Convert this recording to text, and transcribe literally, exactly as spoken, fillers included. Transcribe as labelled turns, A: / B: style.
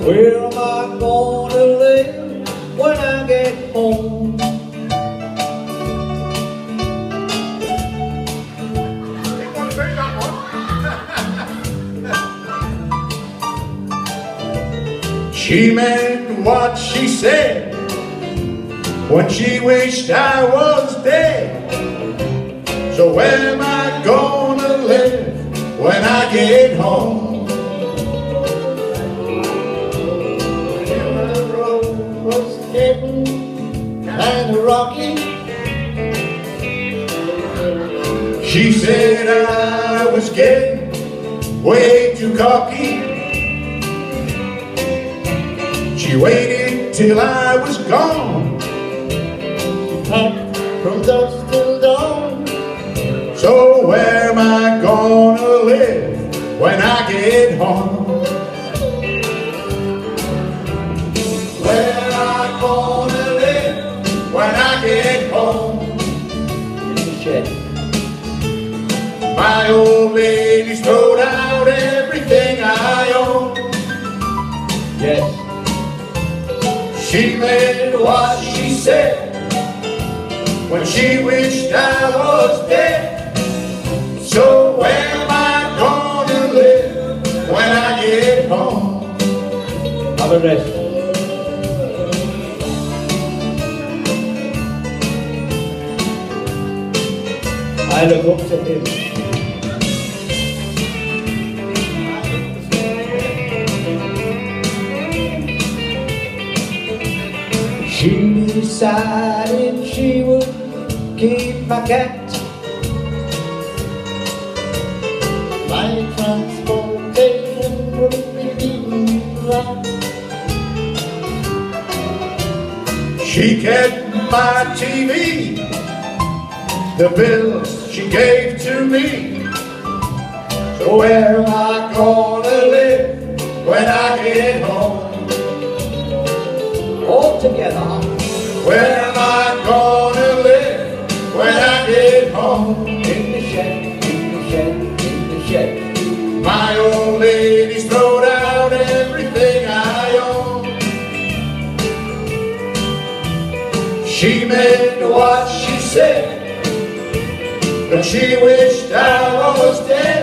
A: Where am I gonna live when I get home?
B: She meant what she said when she wished I was dead. So where am I gonna live when I get home?
A: The road was getting kinda rocky.
B: She said I was getting way too cocky. She waited till I was gone,
A: Up from dusk till dawn.
B: so where am I gonna live when I get home? Where am I gonna live when I get home?
A: In the shed.
B: My old lady's thrown out everything I own.
A: Yes.
B: She meant what she said when she wished I was dead. So where am I gonna live when I get home?
A: Have a rest. I look up to him. She decided she would keep my cat. My transportation would be eaten right.
B: She kept my T V, the bills she gave to me. So where am I gonna live when I get home?
A: All together.
B: Where am I gonna live when I get home?
A: In the shed, in the shed, in the shed.
B: My old lady's thrown out everything I own. She meant what she said, but she wished I was dead.